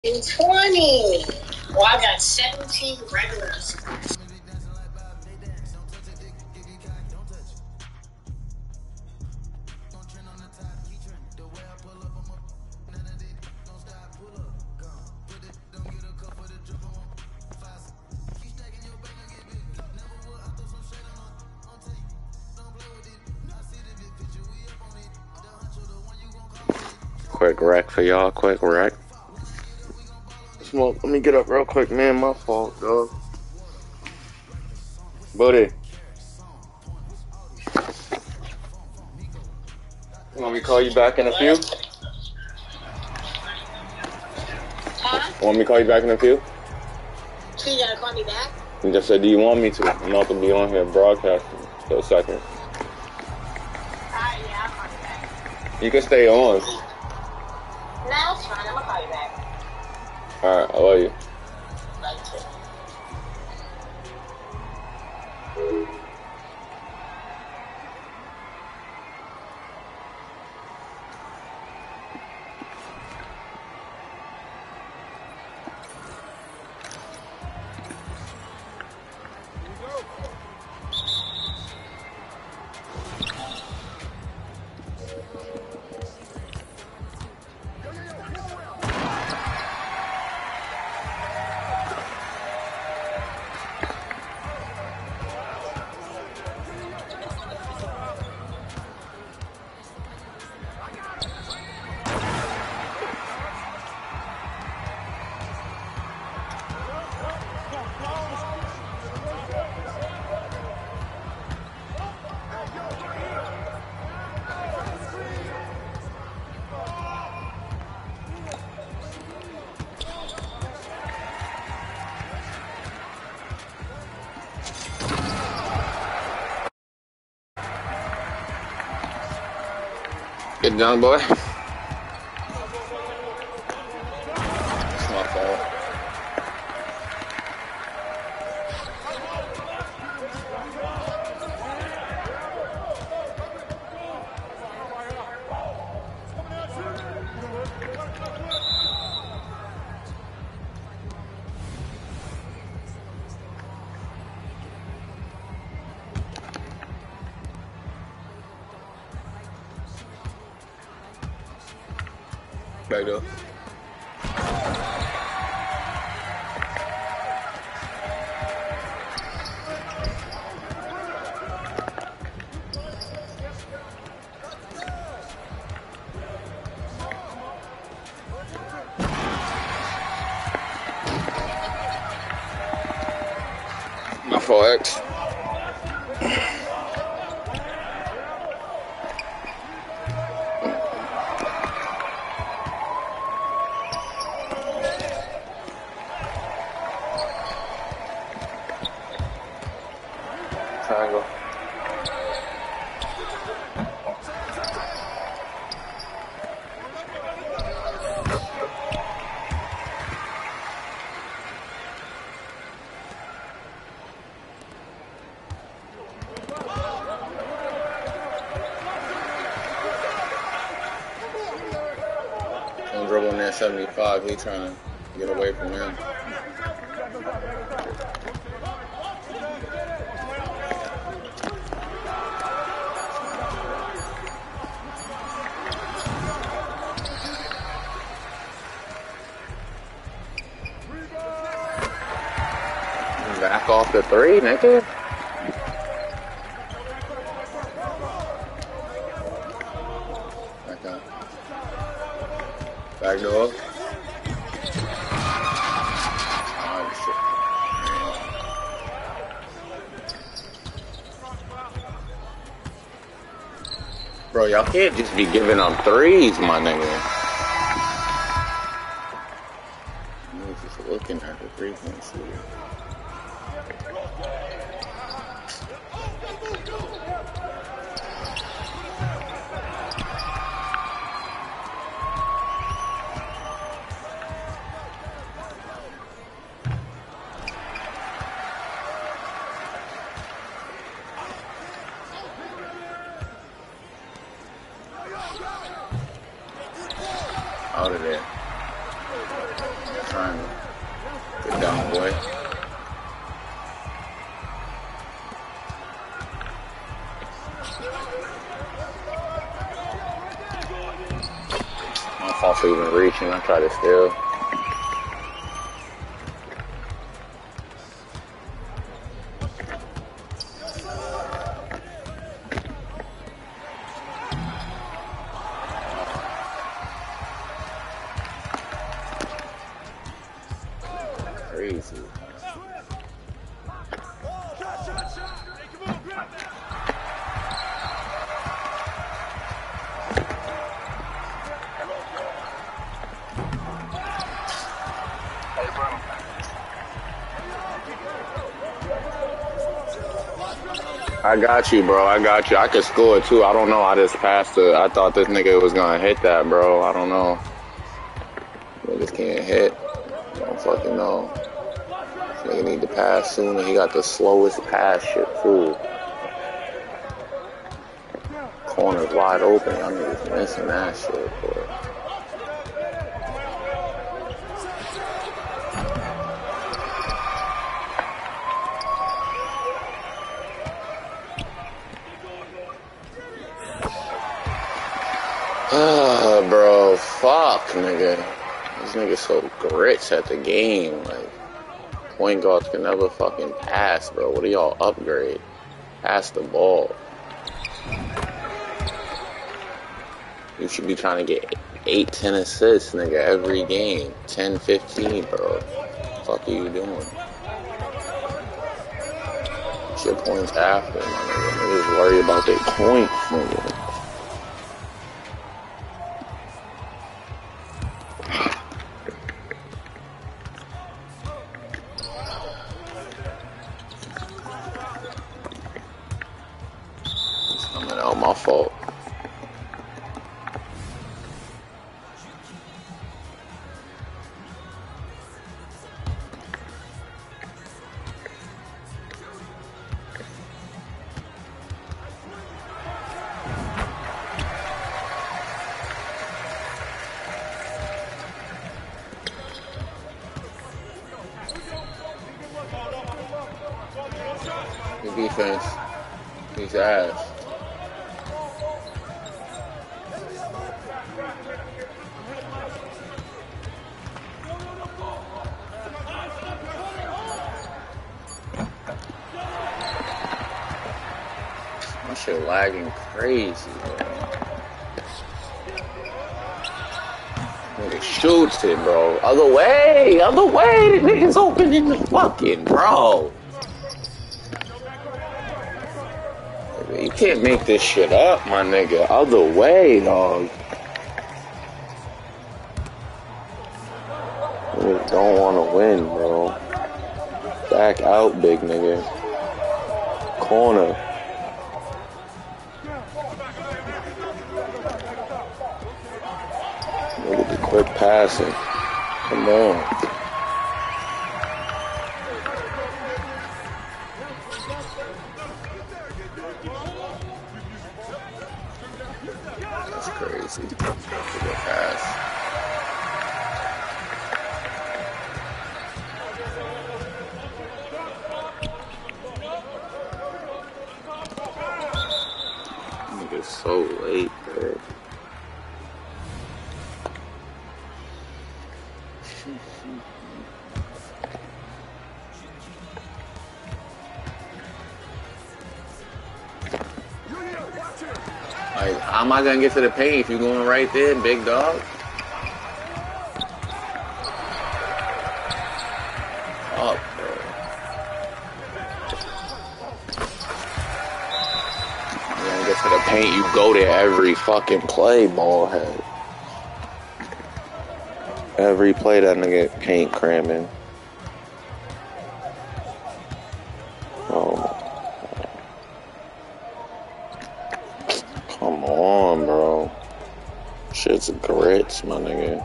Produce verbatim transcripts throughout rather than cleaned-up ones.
twenty. Well, I got seventeen regulars. Quick wreck for y'all, quick wreck. Smoke, let me get up real quick, man. My fault, dog. Buddy. You want me to call you back in a few? Huh? Want me to call you back in a few? So you gotta call me back? You just said, do you want me to? I'm about to be on here broadcasting for a second. Alright, yeah, I'll call you back. You can stay on. No, it's fine. I'm gonna call you back. Alright, I love you. Love you too. Get down, boy. It's my fault. Back up. My fault, X. Triangle. I'm dribbling that seventy-five. He trying to get away from him. Back off the three, nigga. Back out. Back door. Oh, shit. Bro, y'all can't just be giving up threes, my nigga. I'm just looking at the three point shooter. Out of there. trying to get down the way. My fault for even reaching. I tried to steal. Crazy. I got you, bro. I got you. I could score it too. I don't know. I just passed it. I thought this nigga was gonna hit that, bro. I don't know. Niggas can't hit. I don't fucking know. This nigga need to pass sooner. He got the slowest pass shit too. Corner's wide open. Y'all niggas missing that shit, bro. Ah, bro, fuck, nigga. This nigga so grits at the game. Like, point guards can never fucking pass, bro. What do y'all upgrade? Pass the ball. You should be trying to get eight, ten assists, nigga, every game. ten, fifteen, bro. What the fuck are you doing? Shit points after, my nigga. Niggas worry about their points, nigga. My fault. Good defense. He's ass. My shit lagging crazy, bro. Nigga shoots it, bro. Other way, other way. The nigga's open in the fucking, bro. You can't make this shit up, my nigga. Other way, dog. Niggas don't want to win, bro. Back out, big nigga. Corner. Look at the quick passing. Come on. That's crazy. Good pass. Nigga's so late, bro. Like, how am I gonna get to the paint if you're going right there, big dog? Up, bro. You gonna get to the paint, you go there every fucking play, ball head. Every play that nigga paint cramming. Oh. Come on, bro. Shit's grits, my nigga.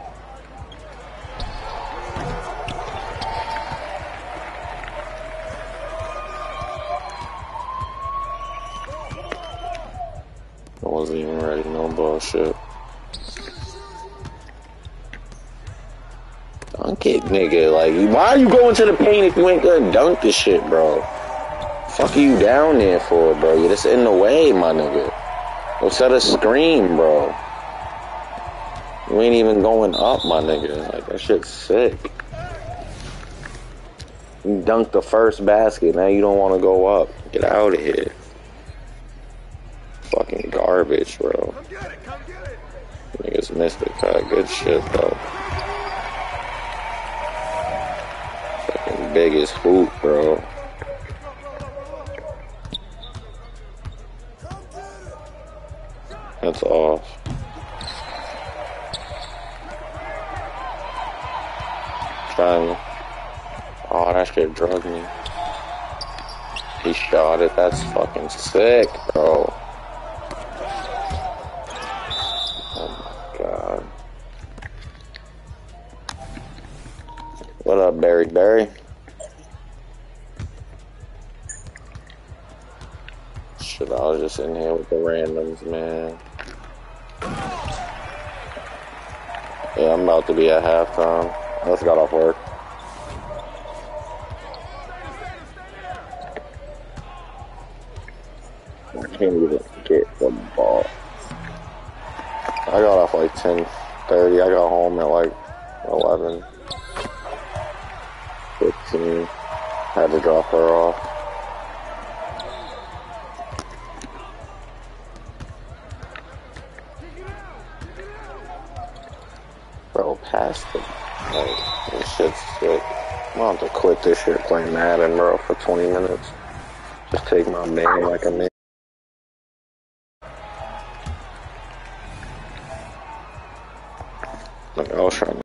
I wasn't even ready, no bullshit. Dunk it, Nigga, like, why are you going to the paint if you ain't gonna dunk this shit, bro? Fuck are you down there for, bro? You're just in the way, my nigga. Go set a screen, bro. You ain't even going up, my nigga. Like, that shit's sick. You dunked the first basket, now you don't want to go up. Get out of here. Fucking garbage, bro. Niggas missed the cut. Good shit, though. Fucking biggest hoop, bro. That's off. Trying. Oh, that shit drugged me. He shot it. That's fucking sick, bro. Oh my god. What up, Barry? Barry? Shit, I was just in here with the randoms, man. Yeah, I'm about to be at halftime. I just got off work. I can't even get the ball. I got off like ten thirty. I got home at like eleven fifteen. Had to drop her off. Bro, pass the... Like, this shit's sick. I'm about to quit this shit playing Madden, bro, for twenty minutes. Just take my man like a man. Like, I was trying to